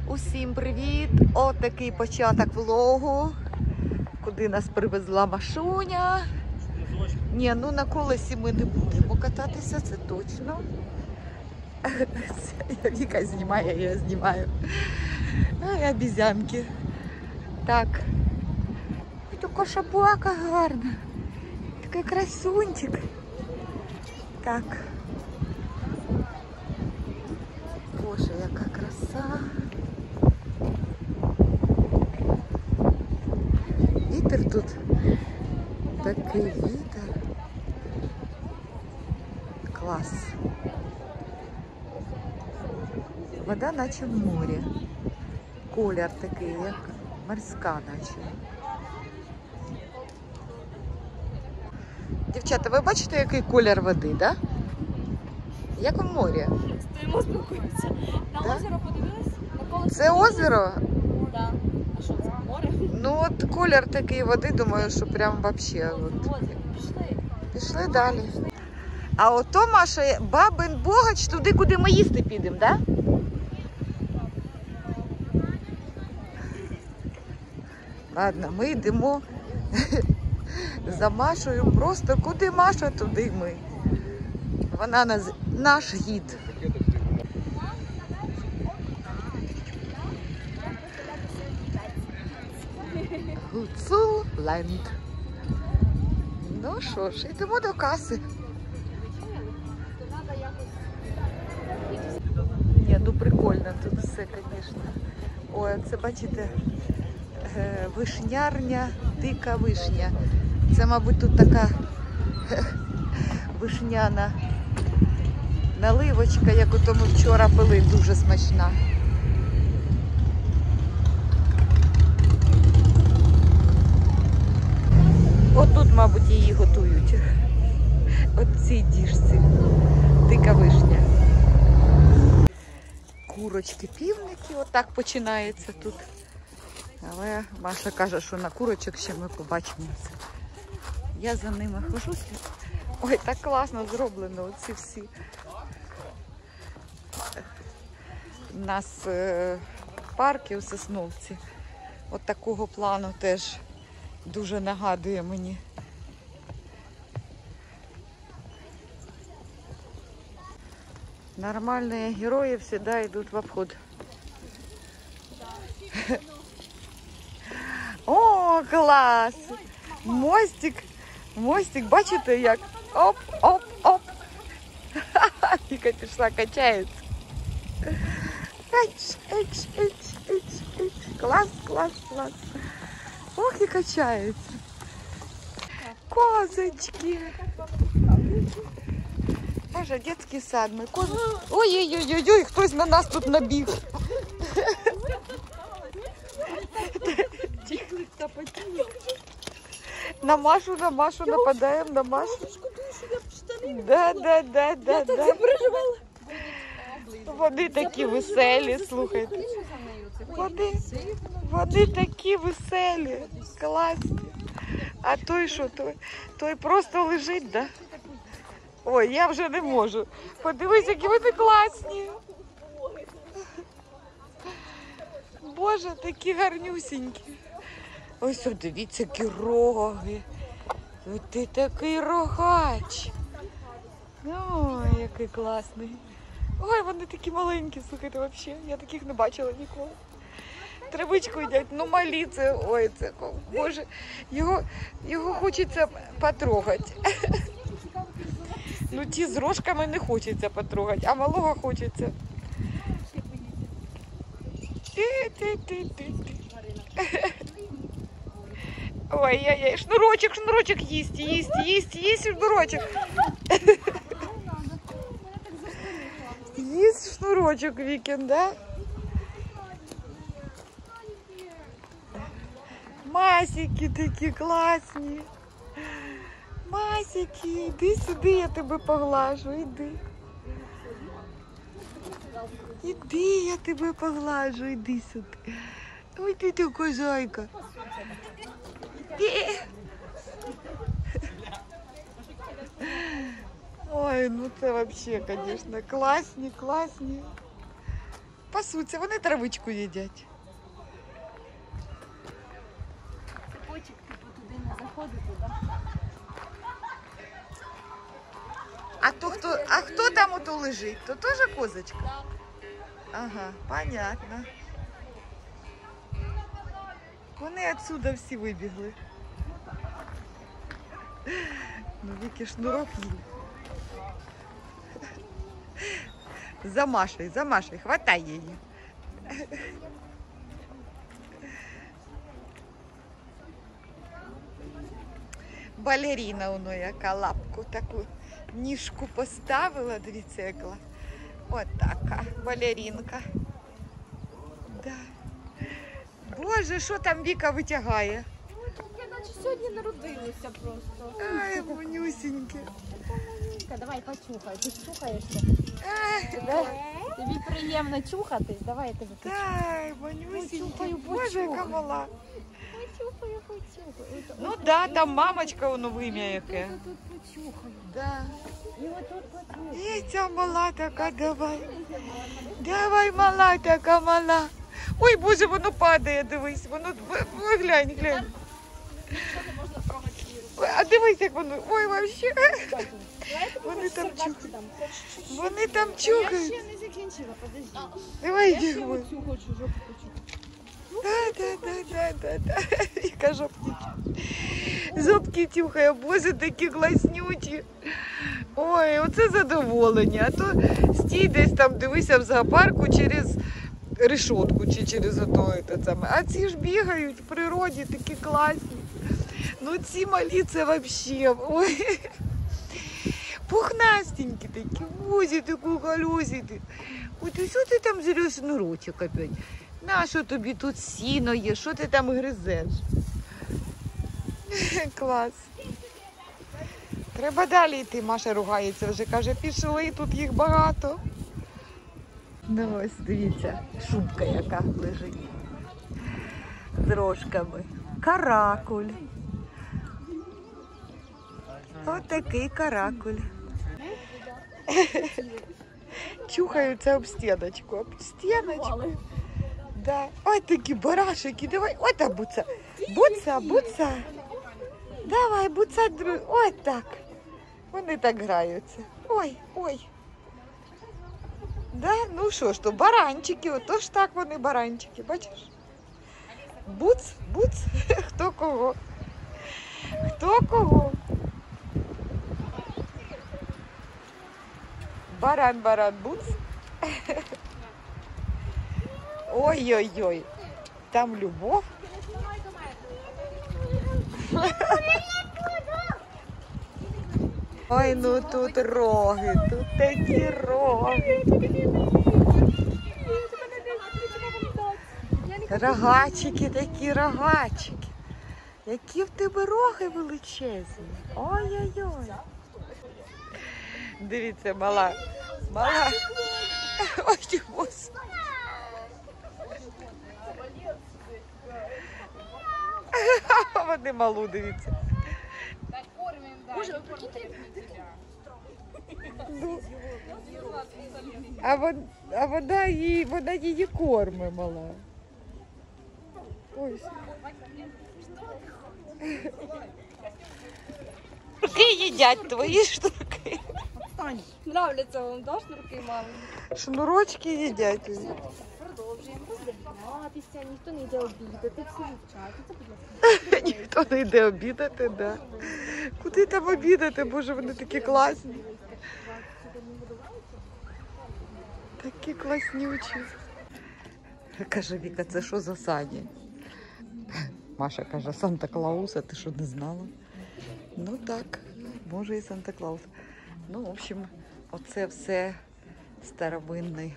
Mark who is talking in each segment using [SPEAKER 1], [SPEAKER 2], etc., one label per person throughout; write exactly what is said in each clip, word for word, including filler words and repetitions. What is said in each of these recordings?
[SPEAKER 1] Усім привіт! От такий початок влогу, куди нас привезла Машуня. Ні, ну на колесі ми не будемо кататися, це точно. Віка знімає, я знімаю. Ай, обізянки. Так. Ой, така собака гарна. Такий красунчик. Так. Боже, яка краса. Вітер тут. Такий вітер. Клас. Вода наче в морі. Колір такий, як морська наче. Дівчата, ви бачите, який колір води, да? Як у морі.
[SPEAKER 2] Стоїмо, спілкуємося. На
[SPEAKER 1] Да?
[SPEAKER 2] озеро подивились? На коло
[SPEAKER 1] Це озеро?
[SPEAKER 2] Да. А що це? Море?
[SPEAKER 1] Ну от колір такий води, думаю, що прям вообще. От.
[SPEAKER 2] Озеро. Пішли.
[SPEAKER 1] Пішли далі. А ото, Маша, Бабин Богач, туди, куди ми їсти підемо, да? Ладно, ми йдемо за Машою, просто куди Маша, туди ми. Вона наз... наш гід. Гуцул-ленд. Ну що ж, йдемо до каси. Ні, ну прикольно тут все, звісно. Ой, це бачите, вишнярня, дика вишня. Це, мабуть, тут така вишняна наливочка, як ото ми вчора пили, дуже смачна. Отут, мабуть, її готують. От цій діжці. Дика вишня. Курочки, півники, отак починається тут. Але Маша каже, що на курочок ще ми побачимося. Я за ними хожу. Ой, так класно зроблено, оці всі. У нас е, парки у Сосновці. От такого плану теж дуже нагадує мені. Нормальные герои всегда идут в обход. О, клас! Мостик, мостик, бачите як? Оп, оп, оп. Віка пішла, качається. Еч, еч, еч, еч, еч. Клас, клас, клас. Ох, і качається. Козочки. Боже, детский сад, ми кози. Ой-ой-ой-ой, хтось на нас тут набіг. На Машу, на Машу нападаємо, на Машу. Да, да, да, да, да. Вони такі веселі, слухайте. Вони, вони такі веселі, класні. А той що, той, той просто лежить, да? Ой, я вже не можу. Подивись, які вони класні. Боже, такі гарнюсінькі. Ось, о, дивіться, які роги. Ось ти такий рогач. Ой, який класний. Ой, вони такі маленькі, слухайте, взагалі. Я таких не бачила ніколи. Травичку їдять, ну малі це, ой, це, боже, його, його хочеться потрогати. Ну ті з рожками не хочеться потрогати, а малого хочеться. Ти-ти-ти-ти-ти. Ой-ой-ой, шнурочок, шнурочок їсть, їсть, їсть, їсть шнурочок. Їсть шнурочок Вікін, да? Масики такі класні. Масики, іди сюди, я тебе поглажу, іди. Іди, я тебе поглажу, іди сюди. Ой, ти така зайка. Ой, ну це взагалі, звісно, класні, класні. пасуться, вони травичку їдять.
[SPEAKER 2] Цепочок, типу, туди не заходити, так?
[SPEAKER 1] А то хто, а хто там ото лежить? То теж козочка?
[SPEAKER 2] Так.
[SPEAKER 1] Ага, понятно. Вони відсюди всі вибігли. Ну, Віки шнурок їй. За Машею, за Машею, хватай її. Балеріна воно яка, лапку таку, ніжку поставила, дивіться яка. От така балерінка. Да. Боже, що там Віка витягає?
[SPEAKER 2] Я наче сьогодні народилася просто.
[SPEAKER 1] Ай, манюсіньке.
[SPEAKER 2] Давай почухай, ти чухаєшся.
[SPEAKER 1] Ай,
[SPEAKER 2] Тобі приємно чухатись, давай я тебе почухаю.
[SPEAKER 1] дай, манюсіньке.
[SPEAKER 2] Почухаю,
[SPEAKER 1] Боже, яка
[SPEAKER 2] почухаю.
[SPEAKER 1] мала.
[SPEAKER 2] Почухаю, почухаю.
[SPEAKER 1] Ну да, там мамочка воно вим'я яке.
[SPEAKER 2] Тут, тут почухаю.
[SPEAKER 1] Да.
[SPEAKER 2] І отут почухаю.
[SPEAKER 1] І ця мала така, давай. Давай, мала така, мала. Ой, Боже, воно падає, дивись. Воно, ой, глянь, глянь. Ой, а дивись, як воно, ой, вообще. Вони там чухають. Вони там
[SPEAKER 2] Я
[SPEAKER 1] чухають.
[SPEAKER 2] ще не закінчила, подожди.
[SPEAKER 1] Давай,
[SPEAKER 2] Я ще
[SPEAKER 1] йди.
[SPEAKER 2] оцю хочу жопу почухати.
[SPEAKER 1] Да, да, да, да, да, да. Яка жопки. Жопки тюхає, Боже, такі класнюті. Ой, оце задоволення. А то стій десь там, дивися в зоопарку через решетку чи через ото це саме. А ці ж бігають в природі, такі класні. Ну ці малі це вообще. Ой. Пухнастенькі такі, вузі таку галюзі. От і що ти там зрєш шнурочок опять? На, що тобі тут сіно є, що ти там гризеш? Клас. Треба далі йти, Маша ругається вже, каже, пішли, тут їх багато. Ну ось, дивіться, шубка яка лежить. З рожками. Каракуль. Ось такий каракуль. Чухаються об стіночку, об стіночку. Да. Ой, такі барашики, давай, ой, та буца, буца, буца. Давай, буца, друг, ой, так. Вони так граються. Ой, ой. Да, ну що ж то, баранчики, ото ж так вони баранчики, бачиш? Буц, буц, хто кого. Хто кого. Баран, баран, буц. Ой-ой-ой, там любов. Ой, ну тут роги, тут такі роги. Рогачики такі, рогачики. Які в тебе роги величезні. Ой-ой-ой. Дивіться, мала. Мала. Ой, Господи. Вони малу, дивіться. Ну, а, вон, а вона, її, вона її корме мала. Ой. Шнурки їдять твої шнурки.
[SPEAKER 2] Нравляться вам, да, шнурки мами?
[SPEAKER 1] Шнурочки їдять.
[SPEAKER 2] Продовжуємо роздивлятися, ніхто не йде обідати, всі вивчати. Це, будь ласка.
[SPEAKER 1] Ніхто не йде обідати, да. Куди там обідати, боже, вони такі класні. Такі класнючі. Каже Віка, це що за сані? Маша каже, Санта-Клаус, а ти що, не знала? Ну так, може і Санта-Клаус. Ну, в общем, оце все старовинні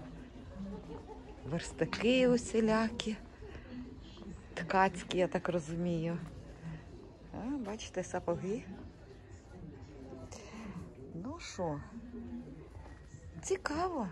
[SPEAKER 1] верстаки усілякі. Ткацькі, я так розумію. А, бачите, сапоги. Ну що, цікаво.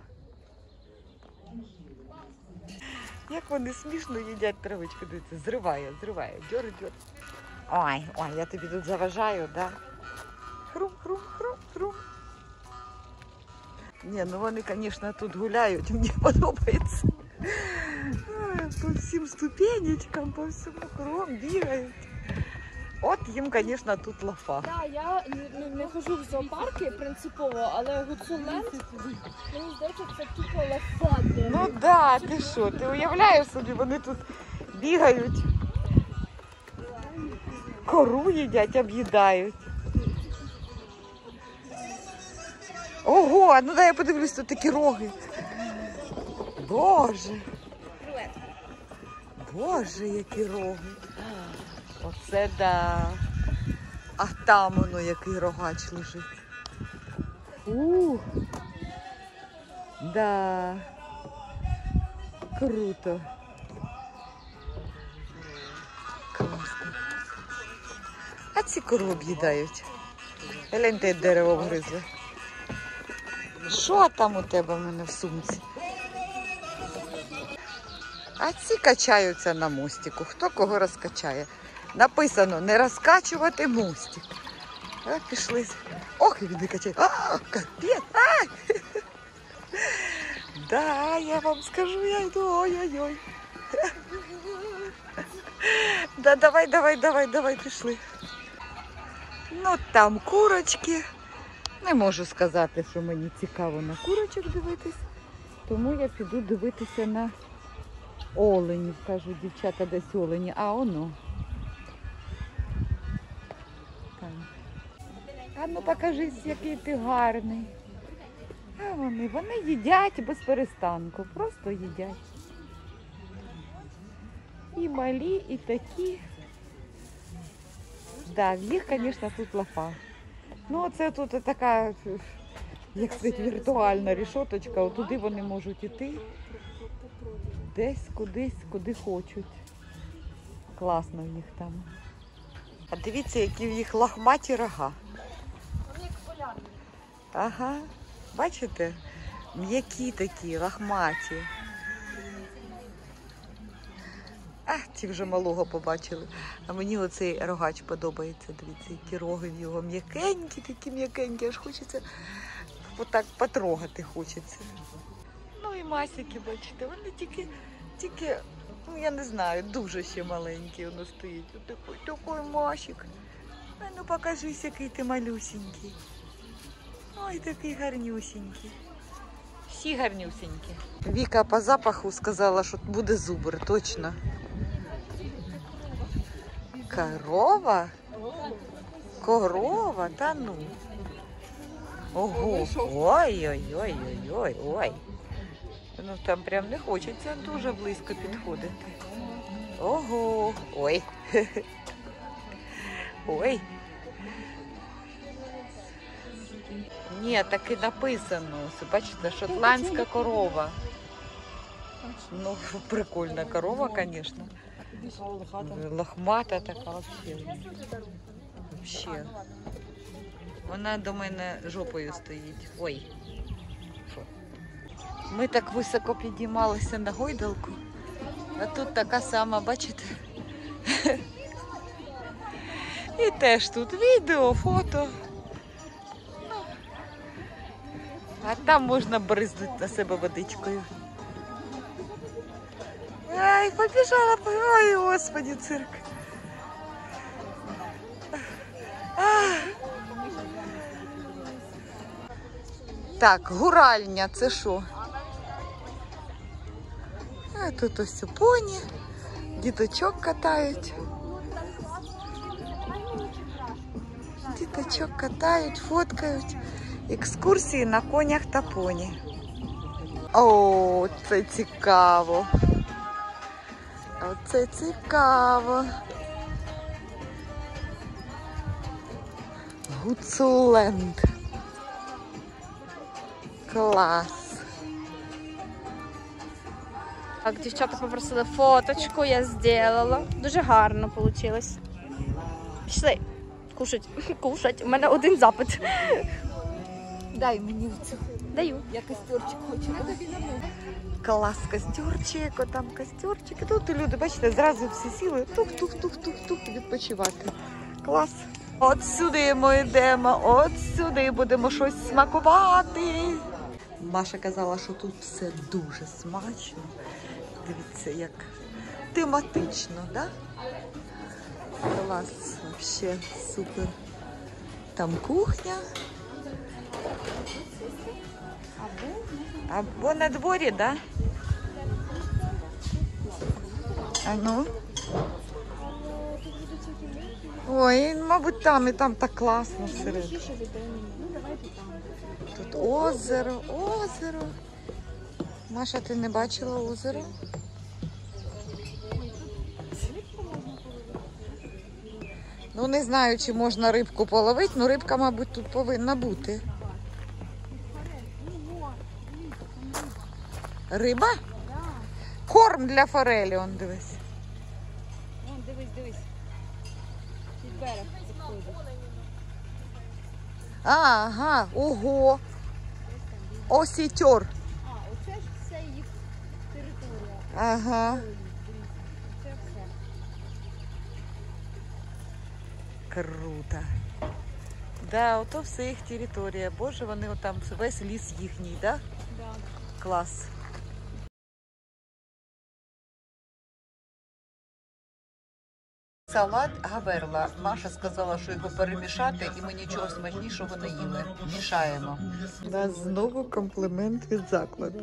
[SPEAKER 1] Як вони смішно їдять травичку, дивіться, зриває, зриває, дьор, дьор. Ой, ой, я тобі тут заважаю, да? Хрум, хрум, хрум, хрум. Ні, ну вони, звісно, тут гуляють, мені подобається. Ой, по всім ступенечкам, по всьому кругом бігають. От їм, звісно, тут лафа.
[SPEAKER 2] Так, я не, не хожу в зоопарки принципово, але Гуцуленд, мені здається, це тупо лафа.
[SPEAKER 1] Ну так, да, ти що, ти уявляєш собі, вони тут бігають, кору їдять, об'їдають. Ого, ну дай я подивлюсь, тут такі роги. Боже. Боже, які роги. Оце да. А там воно який рогач лежить. Ух. Да. Круто. Класно. А ці кору об'їдають. Гляньте, дерево вгризли. Що там у тебе в мене в сумці? А ці качаються на мостику. Хто кого розкачає? Написано, не розкачувати мостик. А, пішли. Ох, і вони качають. А, капець! А! Да, я вам скажу, я йду. Ой-ой-ой. Да, давай, давай, давай, давай, пішли. Ну, там курочки. Не можу сказати, що мені цікаво на курочок дивитись. Тому я піду дивитися на оленів. Кажуть, дівчата, десь олені. А, воно. Там. А ну покажись, який ти гарний. А вони, вони їдять без перестанку. Просто їдять. І малі, і такі. Да, в їх, звісно, тут лафа. Ну, це тут така, як сказати, віртуальна рішоточка. Отуди вони можуть іти. Десь, кудись, куди хочуть. Класно в них там. А дивіться, які в їх лахматі рога.
[SPEAKER 2] Вони як полярні.
[SPEAKER 1] Ага. Бачите? М'які такі, лахматі. А, ті вже малого побачили. А мені оцей рогач подобається. Дивіться, які роги в його м'якенькі, такі м'якенькі. Аж хочеться отак потрогати хочеться. Ну і масики, бачите, вони тільки, тільки, ну я не знаю, дуже ще маленькі воно стоїть. Отакий, такий масик. А ну покажись, який ти малюсенький. Ой, такий гарнюсенький. Всі гарнюсенькі. Віка по запаху сказала, що буде зубр, точно. Корова? Корова? Та ну. Ого. Ой-ой-ой-ой-ой. Ну там прям не хочеться дуже близько підходити. Ого. Ой. Ой. Ні, так і написано. Бачите, шотландська корова. Ну, прикольна корова, звісно. Лохмата така взагалі. Взагалі. Вона до мене жопою стоїть. Ой. Фу. Ми так високо підіймалися на гойдалку. А тут така сама, бачите? І теж тут відео, фото. А там можна бризнути на себе водичкою. Ай, побіжала, ой, господи, цирк. А. Так, гуральня, це що? А тут ось поні, діточок катають. Діточок катають, фоткають. Екскурсії на конях та поні. О, це цікаво. Оце цікаво. Гуцуленд. Клас.
[SPEAKER 2] Так, дівчата попросили фоточку, я зробила. Дуже гарно вийшло. Пішли. Кушать. Кушать. У мене один запит.
[SPEAKER 1] Дай мені цю.
[SPEAKER 2] Даю.
[SPEAKER 1] Я костюрчик хочу. Клас, костюрчик, отам костюрчик. І тут люди, бачите, зразу всі сіли. Тух-тух-тух-тух-тух відпочивати. Клас. От сюди ми йдемо, от сюди будемо щось смакувати. Маша казала, що тут все дуже смачно. Дивіться, як тематично, да? Клас, взагалі супер. Там кухня. Або на дворі, да? А ну? Ой, мабуть, там і там так класно всередині. Тут озеро, озеро. Маша, ти не бачила озеро? Ну, не знаю, чи можна рибку половити, але рибка, мабуть, тут повинна бути. Риба? Корм для форелі, он дивись.
[SPEAKER 2] Вон, дивись, дивись. Під берег підходить.
[SPEAKER 1] Ага, ого. Осітьор.
[SPEAKER 2] А, оце ж все їх територія.
[SPEAKER 1] Ага.
[SPEAKER 2] Це все.
[SPEAKER 1] Круто. Да, ото все їх територія. Боже, вони отам, весь ліс їхній, да?
[SPEAKER 2] Да.
[SPEAKER 1] Клас. Салат гаверла. Маша сказала, що його перемішати, і ми нічого смачнішого не їли. Мішаємо. Да, знову комплімент від закладу.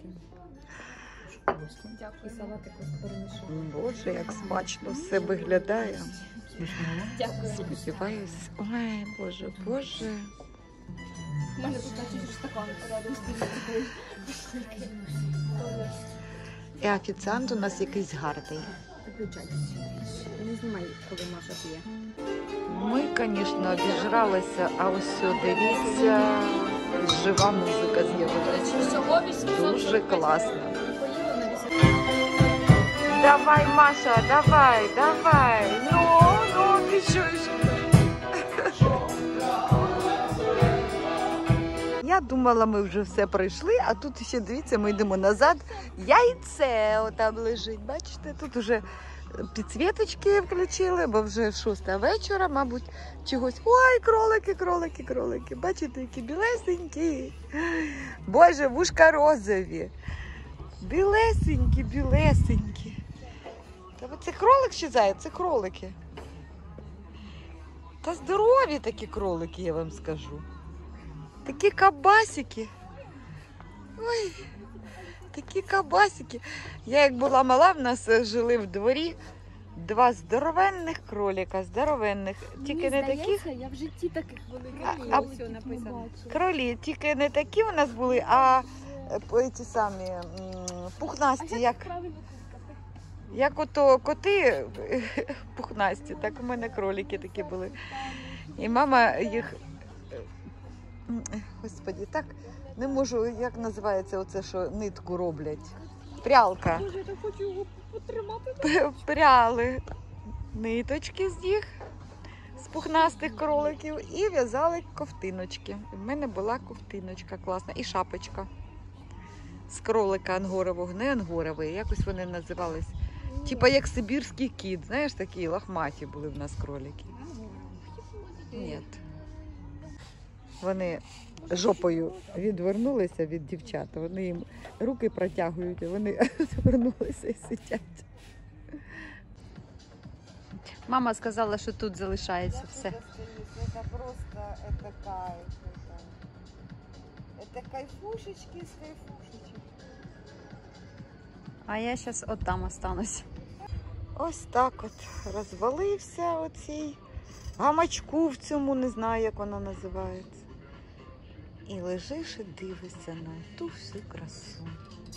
[SPEAKER 2] Дякую, салатик перемішав.
[SPEAKER 1] Боже, як смачно все виглядає.
[SPEAKER 2] Дякую.
[SPEAKER 1] Сподіваюсь. Ой, Боже, Боже.
[SPEAKER 2] У мене тут наче стакан рядом стоїть.
[SPEAKER 1] І офіціант у нас якийсь гарний.
[SPEAKER 2] Виключайтесь. Не знімай, коли Маша п'є.
[SPEAKER 1] Ми, звісно, обіжралися, а ось все, дивіться, жива музика з'явилася. Дуже класно. Давай, Маша, давай, давай. Ну, ну, ти що ж? Я думала, ми вже все пройшли, а тут ще, дивіться, ми йдемо назад. Яйце отам лежить, бачите, тут вже підсвіточки включили, бо вже шоста вечора, мабуть, чогось. Ой, кролики, кролики, кролики. Бачите, які білесенькі. Боже, вушка розові. Білесенькі, білесенькі. Та це кролик чи заяць? Це кролики. Та здорові такі кролики, я вам скажу. Такі кабасики. Ой, такі кабасики. Я як була мала, в нас жили в дворі два здоровенних кролика, здоровенних. Тільки не таких.
[SPEAKER 2] Я в житті таких великих
[SPEAKER 1] А- а-
[SPEAKER 2] все написано.
[SPEAKER 1] Кролі, тільки не такі у нас були, а е, ті самі м, пухнасті, як,
[SPEAKER 2] правильно
[SPEAKER 1] як ото коти пухнасті, так у мене кролики такі були. І мама їх, е, м, господі, так не можу, як називається оце, що нитку роблять. Прялка.
[SPEAKER 2] Боже, я так хочу його потримати.
[SPEAKER 1] П- Пряли ниточки з них, з пухнастих кроликів, і в'язали ковтиночки. І в мене була ковтиночка класна і шапочка з кролика ангорового, не ангоровий, якось вони називались. Типа як сибірський кіт, знаєш, такі лохматі були в нас кролики. Ні. Вони жопою відвернулися від дівчат, вони їм руки протягують, а вони звернулися і сидять.
[SPEAKER 2] Мама сказала, що тут залишається все.
[SPEAKER 1] Це просто это кайф. Это кайфушечки з кайфушечек.
[SPEAKER 2] А я зараз от там останусь.
[SPEAKER 1] Ось так от розвалився оцей гамачку в цьому, не знаю, як вона називається. І лежиш і дивишся на ту всю красу.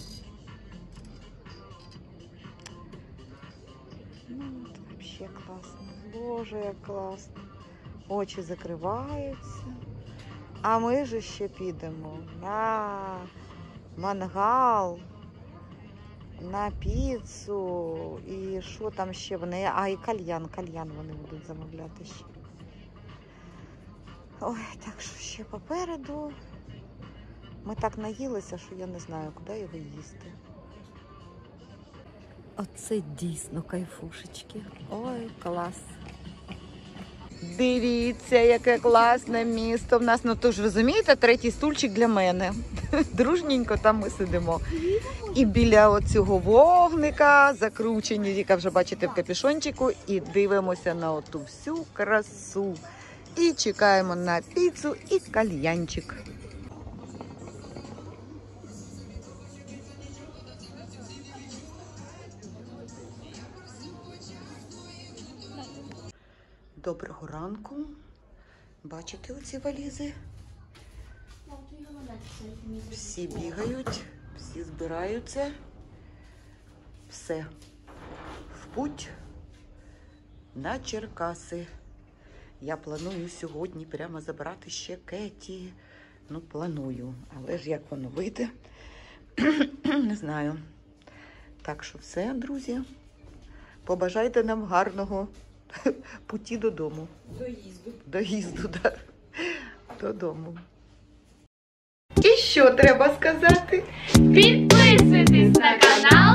[SPEAKER 1] Ну, от взагалі класно. Боже, як класно. Очі закриваються. А ми ж ще підемо на мангал, на піцу і що там ще вони, а і кальян, кальян вони будуть замовляти ще. Ой, так що ще попереду. Ми так наїлися, що я не знаю, куди його їсти. Оце дійсно кайфушечки. Ой, клас. Дивіться, яке класне місто в нас. Ну, то ж розумієте, третій стульчик для мене. Дружненько там ми сидимо. І біля оцього вогника закручені, яка вже бачите в капюшончику, і дивимося на оту всю красу. І чекаємо на піцу і кальянчик. Доброго ранку. Бачите оці валізи? Всі бігають, всі збираються. Все. В путь на Черкаси. Я планую сьогодні прямо забрати ще Кеті. Ну, планую. Але ж як воно вийде, не знаю. Так що все, друзі. Побажайте нам гарного путі додому.
[SPEAKER 3] Доїзду.
[SPEAKER 1] Доїзду, так. Додому. І що треба сказати?
[SPEAKER 2] Підписуйтесь на канал.